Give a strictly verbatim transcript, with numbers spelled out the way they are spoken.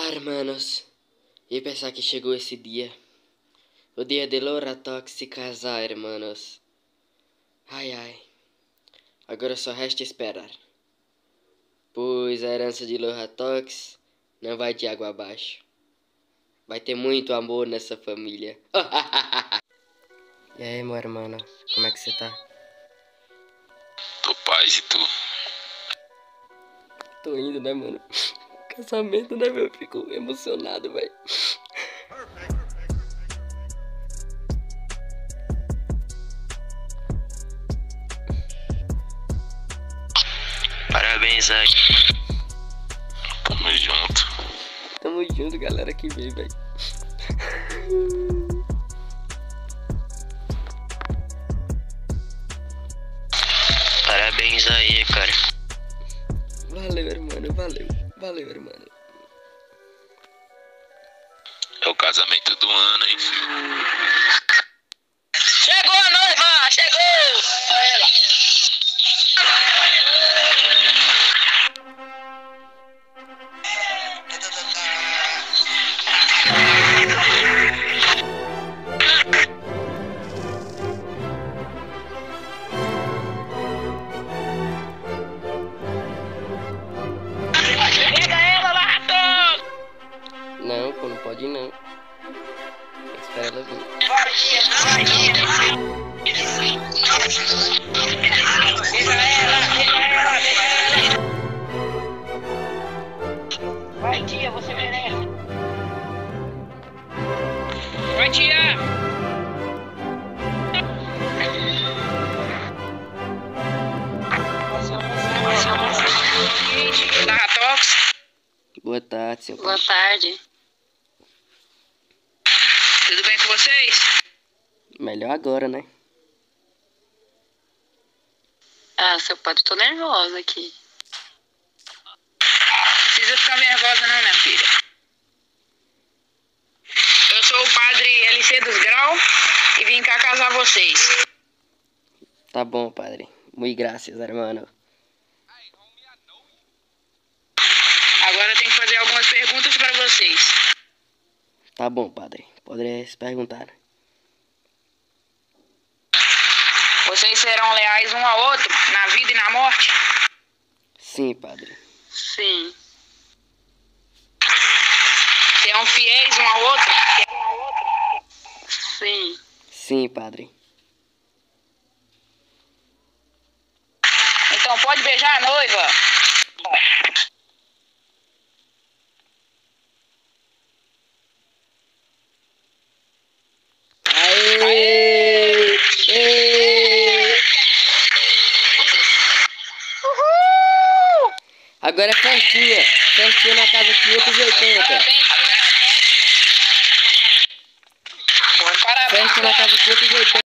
Ah, hermanos, e pensar que chegou esse dia. O dia de Loratox se casar, hermanos. Ai, ai. Agora só resta esperar. Pois a herança de Loratox não vai de água abaixo. Vai ter muito amor nessa família. E aí, meu hermano, como é que você tá? Tô paz e tu? Tô indo, né, mano? Casamento, né, meu? Eu fico emocionado, velho. Parabéns aí. Tamo junto. Tamo junto, galera, que veio, velho. Parabéns aí, cara. Valeu, irmão, valeu. Valeu, irmão. É o casamento do ano, hein, filho? Chegou a noiva! Chegou! Olha ela. Pega ela, Lato! Não, pô, não pode ir, não. Tem que esperar ela vir. Pega ela, pega ela, pega ela! Vai, tia, você merece! Vai, tia! Latox. Boa tarde, seu pai. Boa tarde. Tudo bem com vocês? Melhor agora, né? Ah, seu padre, tô nervosa aqui. Não precisa ficar nervosa não, minha filha. Eu sou o padre L C dos Grau e vim cá casar vocês. Tá bom, padre. Muito graças, hermano. Agora eu tenho que fazer algumas perguntas para vocês. Tá bom, padre. Poderia se perguntar. Vocês serão leais um ao outro, na vida e na morte? Sim, padre. Sim. Serão fiéis um ao outro? Sim. Sim, padre. Então pode beijar a noiva. Aê! Aê! Uhul! Agora é festinha. Festinha na casa quinhentos e oitenta. Parabéns. Festa na casa quinhentos e oitenta.